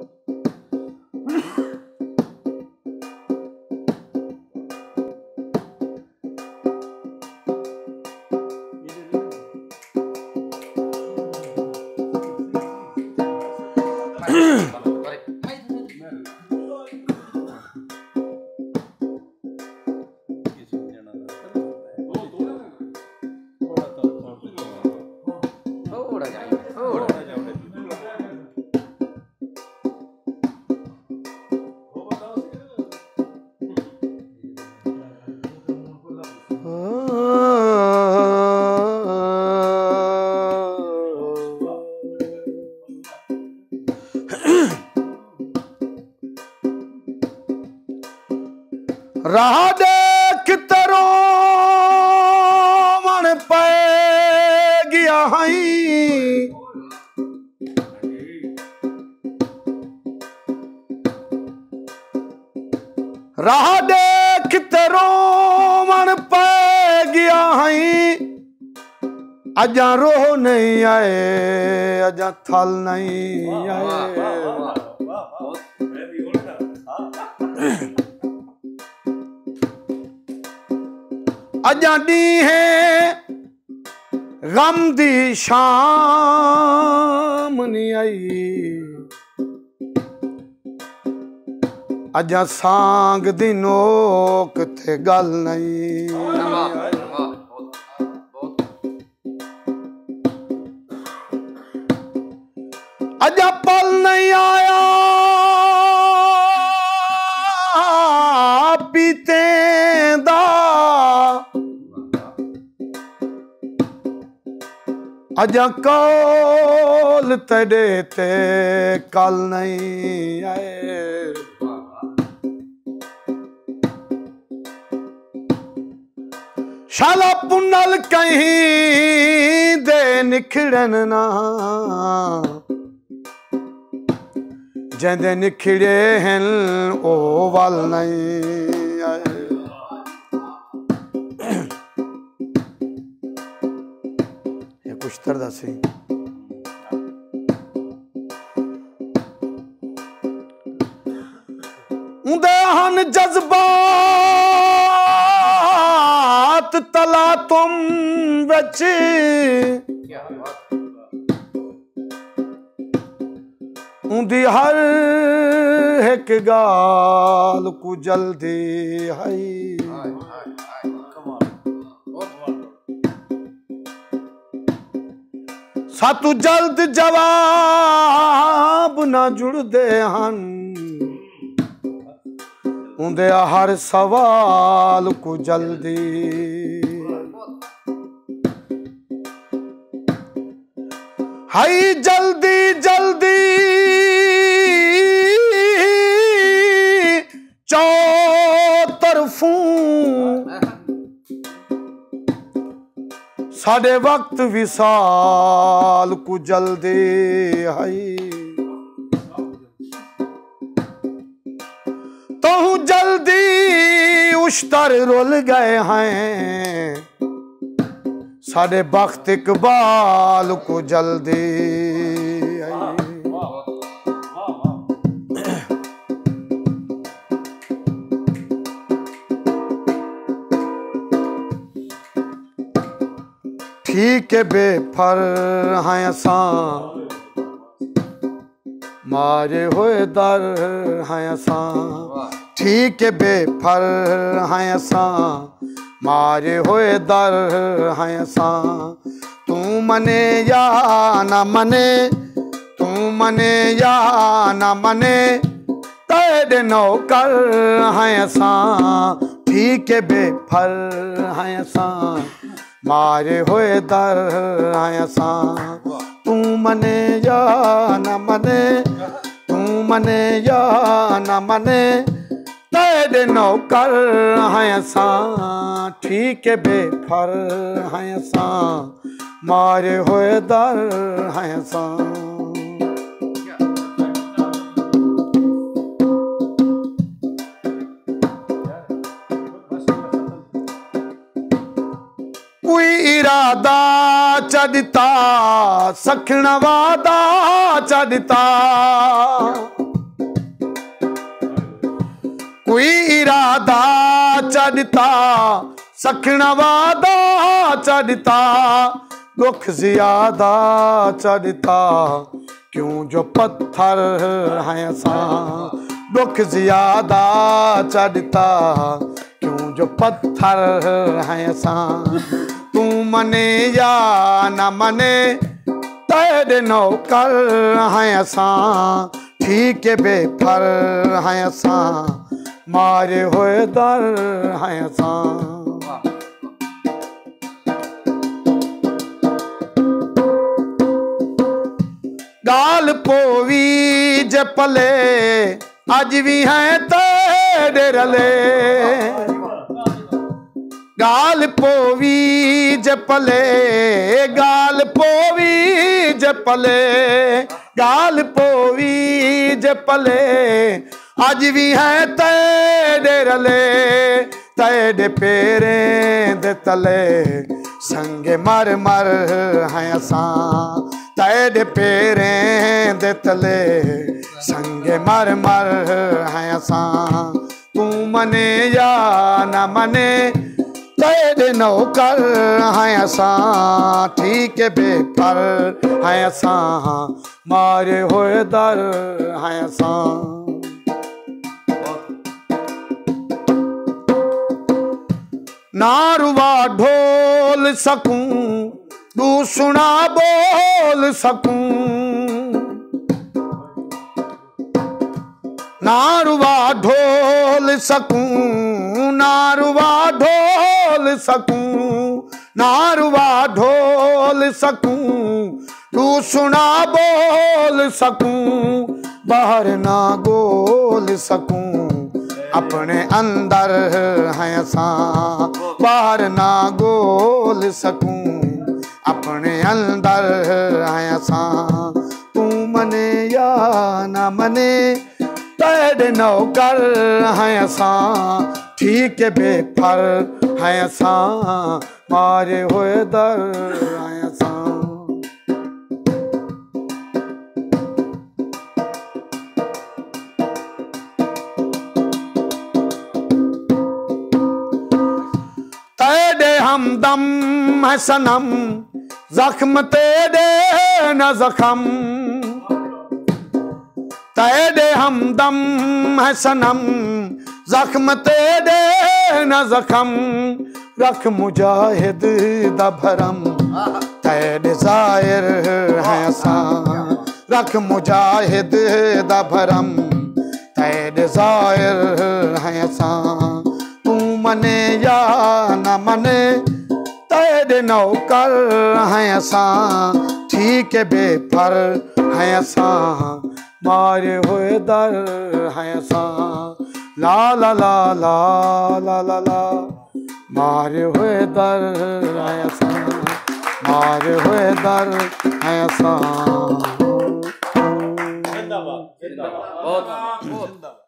राह देख तरो मन पे गया हई राह देख तरो मन पे गया हई अजा रोह नहीं आए अजा थल नहीं आए अजा दी है गम दी शाम नहीं आई अजा सांग दी नोक थे गल नहीं अजा पल नहीं आया पीते दा अजा कौल तेरे ते कल नहीं आए शाला पुनल कहीं दे निखड़न ना जेंदे निखड़े हैं ओ वल नहीं आए ये कुछ तरह से उदे हन जज्बात तला तुम बचे उदी हर एक गाल को जल्दी है सातु जल्द जवाब ना जुड़ दे हन उन्दे हर सवाल को जल्दी हाई जल्दी जल्दी चौतरफू साढ़े वक्त विसाल को जल्दी हाई तो जल्दी उश्तर रोल गए हैं साढ़े वक्त इकबाल को जल्दी ठीक है बेफर हैं असा मारे होए दर हैं असा ठीक है बेफर हैं असा मारे होए दर हैं असा तू मने या न मने तू मने या न मने तेरे नौकर हैं असा ठीक है बेफर हैं असा मारे होए दर हैं असा तू मने या न मने तू मने या न मने तेरे नौकर हैं असा ठीक है बेफर हैं असा मारे होए दर हैं असा कोई इरादा चढ़ता सखण वादा चढ़ता कोई इरादा चढ़ता सखना वादा चढ़ता दुख ज्यादा चढ़ता क्यों जो पत्थर हैं असा दुख ज्यादा चढ़ता क्यों जो पत्थर हैं असा तू मने या न मने तेरे नौकर हैं असा ठीक है बेफर हैं असा मारे हुए दर हैं असा गाल पोवी जे पले अज भी हैं तेरे रले गाल पोवी जे पले गाल पोवी जे पले गाल पोवी जे पले अज भी हैं तेरे रले तेरे पेरें दे तले संगे मर मर हैं असा तेरे पेरें दे तले संगे मर मर हैं असा तू मने या न मने तेरे नौकर हैं असा ठीक है बेफर हैं असा मारे हुए दर हैं असा नारुआ ढोल सकूं दूसुना बोल सकूं नारुआ ढोल सकूं नारुआ ढोल सकूं नारुआ ढोल सकूं दूसुना बोल सकूं बाहर ना गोल सकूं अपने अंदर हैं असा बाहर ना गोल सकूं अपने अंदर हैं असा तू मने या न मने तेरे नौकर हैं असा ठीक है बेफर हैं असा मारे हुए दर हैं असा तेरे हमदम है सनम जख्म तेरे न जख्म तेरे हमदम है सनम जख्म तेरे न जख्म रख मुजाहिद दा भरम तेरे जाहिर है असा रख मुजाहिद दा भरम तेरे जाहिर है असा तू मने या न मने तेरे नौकर हैं असा ठीक है बेफर हैं असा मारे हुए दर हैं असा ला ला ला ला ला ला ला मारे हुए दर हैं असा मारे हुए दर हैं असा। जिंदाबाद जिंदाबाद बहुत